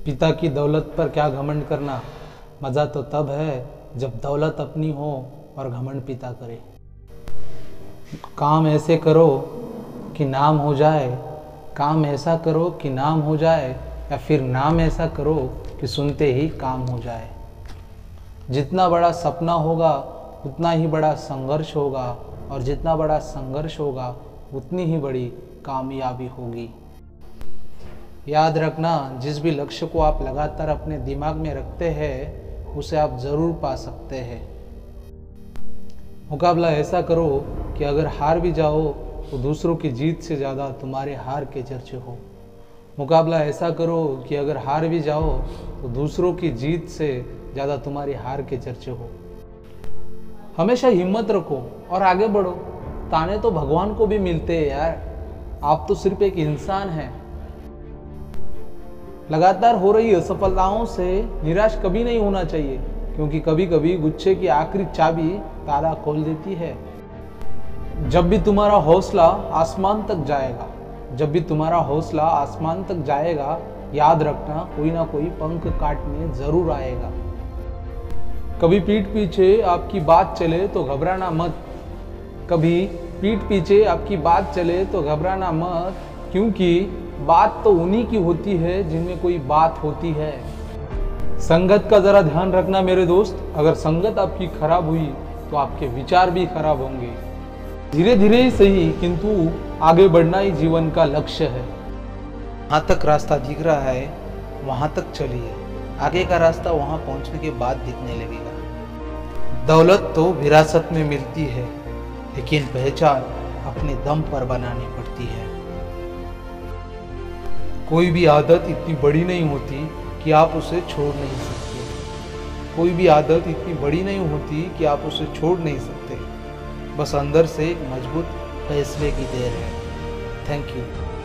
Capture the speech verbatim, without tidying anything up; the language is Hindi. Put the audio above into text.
पिता की दौलत पर क्या घमंड करना, मज़ा तो तब है जब दौलत अपनी हो और घमंड पिता करे। काम ऐसे करो कि नाम हो जाए, काम ऐसा करो कि नाम हो जाए, या फिर नाम ऐसा करो कि सुनते ही काम हो जाए। जितना बड़ा सपना होगा उतना ही बड़ा संघर्ष होगा, और जितना बड़ा संघर्ष होगा उतनी ही बड़ी कामयाबी होगी। याद रखना, जिस भी लक्ष्य को आप लगातार अपने दिमाग में रखते हैं उसे आप ज़रूर पा सकते हैं। मुकाबला ऐसा करो कि अगर हार भी जाओ तो दूसरों की जीत से ज़्यादा तुम्हारे हार के चर्चे हो। मुकाबला ऐसा करो कि अगर हार भी जाओ तो दूसरों की जीत से ज़्यादा तुम्हारी हार के चर्चे हो। हमेशा हिम्मत रखो और आगे बढ़ो। ताने तो भगवान को भी मिलते हैं यार, आप तो सिर्फ एक इंसान हैं। लगातार हो रही असफलताओं से निराश कभी नहीं होना चाहिए, क्योंकि कभी कभी गुच्छे की आखिरी चाबी ताला खोल देती है। जब भी तुम्हारा हौसला आसमान तक जाएगा, जब भी तुम्हारा हौसला आसमान तक जाएगा, याद रखना कोई ना कोई पंख काटने जरूर आएगा। कभी पीठ पीछे आपकी बात चले तो घबराना मत, कभी पीठ पीछे आपकी बात चले तो घबराना मत, क्योंकि बात तो उन्हीं की होती है जिनमें कोई बात होती है। संगत का जरा ध्यान रखना मेरे दोस्त, अगर संगत आपकी खराब हुई तो आपके विचार भी खराब होंगे। धीरे धीरे ही सही, किंतु आगे बढ़ना ही जीवन का लक्ष्य है। जहाँ तक रास्ता दिख रहा है वहाँ तक चलिए, आगे का रास्ता वहाँ पहुँचने के बाद दिखने लगेगा। दौलत तो विरासत में मिलती है, लेकिन पहचान अपने दम पर बनानी पड़ती है। कोई भी आदत इतनी बड़ी नहीं होती कि आप उसे छोड़ नहीं सकते। कोई भी आदत इतनी बड़ी नहीं होती कि आप उसे छोड़ नहीं सकते। बस अंदर से एक मजबूत फैसले की देर है। Thank you.